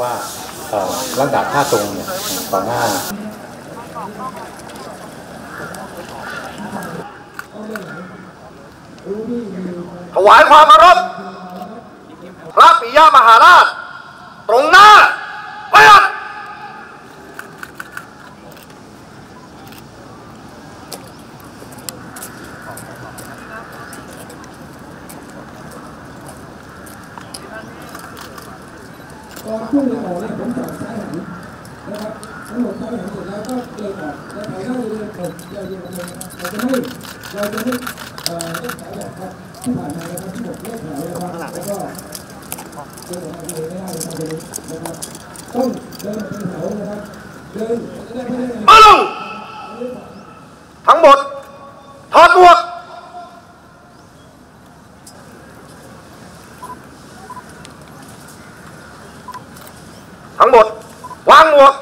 ว่าลักษณะท่าทรงเนี่ยต่อหน้าถวายความเคารพพระปิยมหาราชตรงหน้าเปิดก่อนพุ่งออกเนี่ยผมสั่งซ้ายหันนะครับทั้งหมดซ้ายหันเสร็จแล้วก็เดินออกและถ่ายหน้าเดินออกเราจะให้เลิกถ่ายแบบครับที่ผ่านมานะครับที่ผมเลิกถ่ายนะครับแล้วก็เดินออกมาเดินไม่ได้นะครับนะครับต้องเดินเป็นแถวนะครับเดินได้ไม่ได้มาลงทั้งหมดถอดหมวกทั้งหมดวางหมวก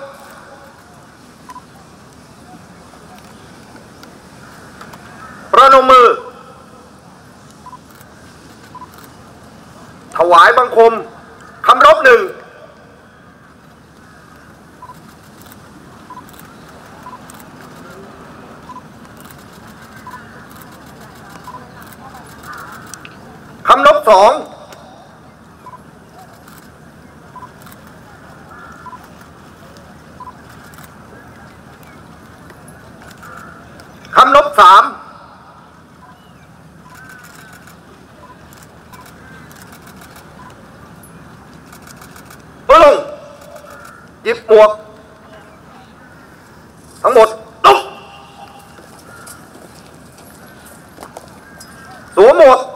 ประนมมือถวายบังคมคำรบหนึ่งคำรบสองคำนบสามตัวลงหยิบหมวกทั้งหมดลุกสวมหมวก